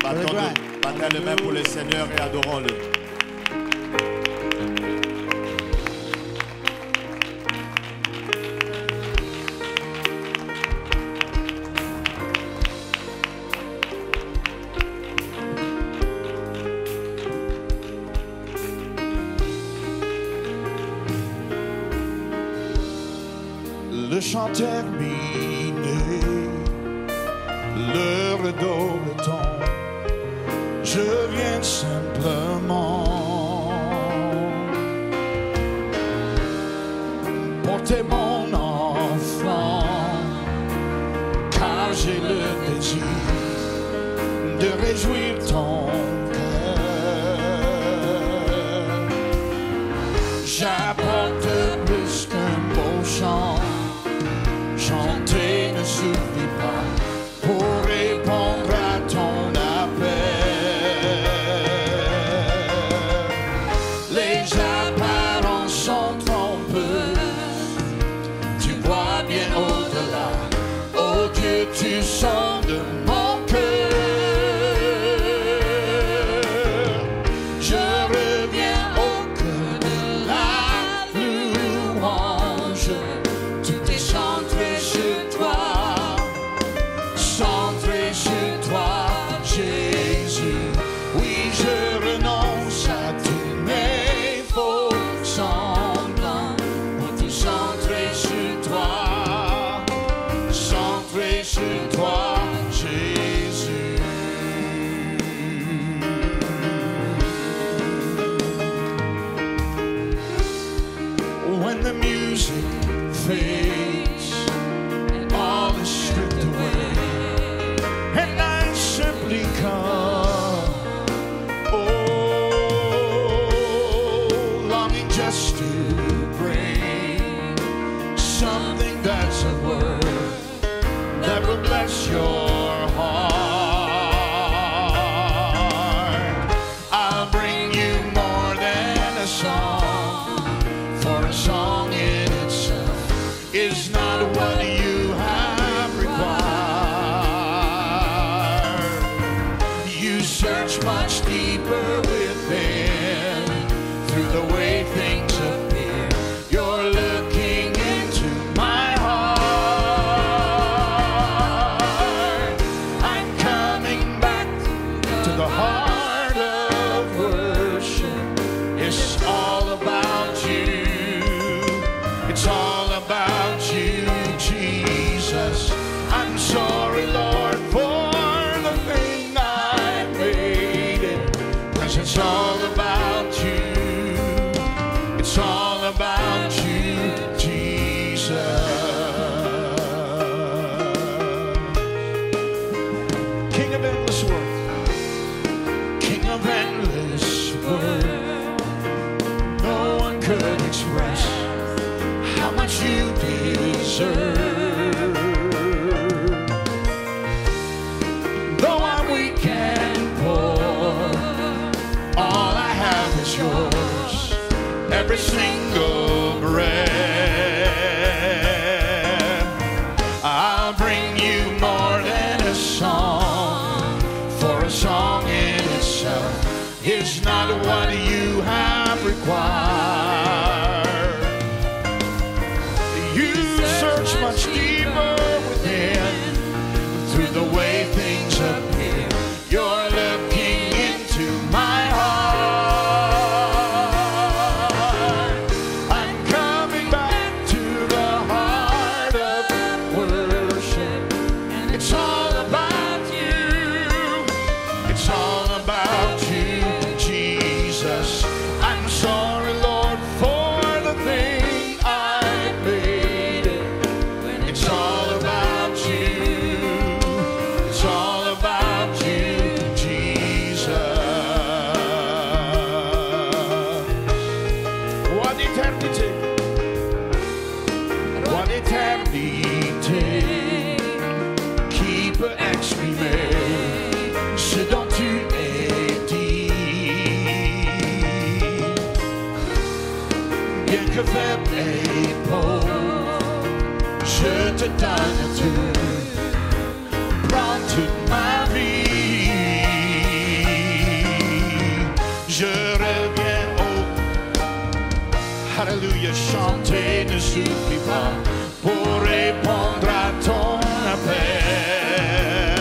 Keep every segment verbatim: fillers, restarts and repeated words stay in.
Battons les mains pour le Seigneur et adorons-le. Le chant terminé, le rideau tombe, je viens simplement porter mon enfant, car j'ai le désir de réjouir ton cœur. J'apporte plus qu'un beau chant. Chanter ne suffit pas pour répondre à ton appel. Les apparences sont trompeuses, tu vois bien au-delà. Oh Dieu, tu sondes mon cœur. Je reviens au cœur de la louange. Tout est centré sur toi, centré sur toi, Jésus. Oui, je renonce à tous mes faux semblants pour tout centrer sur toi, centré sur toi, Jésus. When the music fades and all is stripped away, and I simply come, oh, longing just to bring something that's a word that will bless your heart. I'll bring you more than a song, for a song in itself is not what you have required. You search much deeper within, through the way things appear. You're looking into my heart. I'm coming back to the heart of worship. It's all about you. It's all about you, Jesus. I'm sorry, Lord, for the thing I made it. 'Cause it's all about you. It's all about you, Jesus. King of endless worth, King of endless worth. No one could express how much you deserve. Though I'm weak and poor, all I have is yours. Every single breath, I'll bring you more than a song, for a song in itself is not what you have required. You search much deeper within, through the way things appear. You're looking into my heart. I'm coming back to the heart of worship. It's all about you. It's all about you, Jesus. I'm sorry, Lord, for the thing I made it. It's all about you. It's all about you, Jesus. What eternité, what éternité qui peut exprimer ce dont tu es dit. Bien que faible et pauvre, je te donne tout. Prends toute ma vie. Alléluia, chanter ne suffit pas pour répondre à ton appel.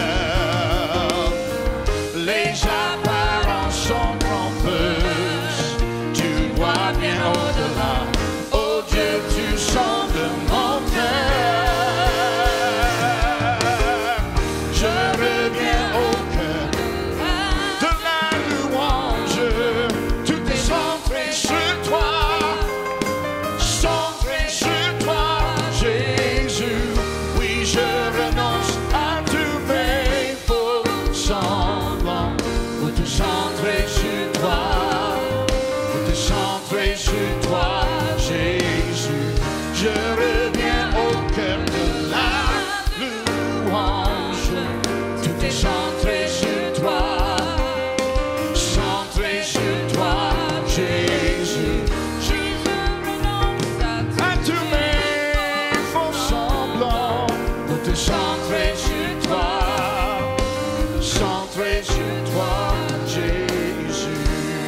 Les apparences sont trompeuses, tu vois bien au-delà. Oh Dieu, tu sondes mon cœur. Je reviens au cœur de la louange. Tout est centré sur toi, centré sur toi, Jésus. Oui, je renonce à tous mes faux semblants pour te centrer sur toi, pour te centrer sur toi, Jésus. Je reviens au cœur de la louange. Tout est centré sur toi, centré sur toi, Jésus. Je renonce à tous mes faux semblants pour te centrer sur toi, centré sur toi, Jésus.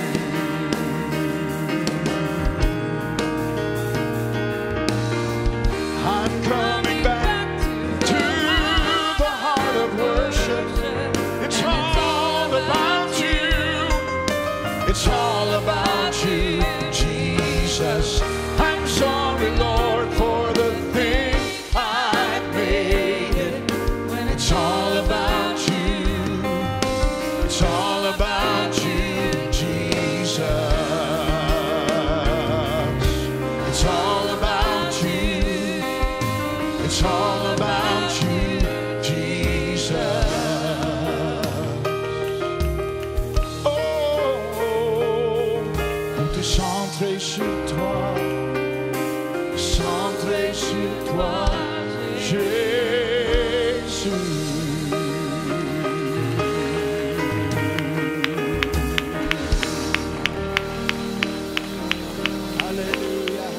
I'm coming back to the heart of worship. It's all about you. It's all about you, Jesus. I'm sorry, Lord, for the thing I made. When it's all about you, it's all about you, Jesus. It's all about you. It's all about you, Jesus. Oh, pour te centrer sur toi, centrer sur toi, Jésus. Hallelujah.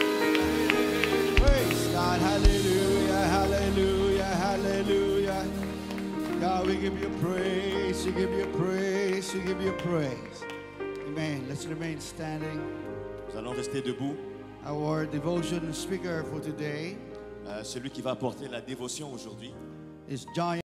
Praise God. Hallelujah. Hallelujah. Hallelujah. God, we give you praise. We give you praise. We give you praise. Amen. Let's remain standing. Nous allons rester debout. Our devotion speaker for today Euh, celui qui va apporter la dévotion aujourd'hui is John.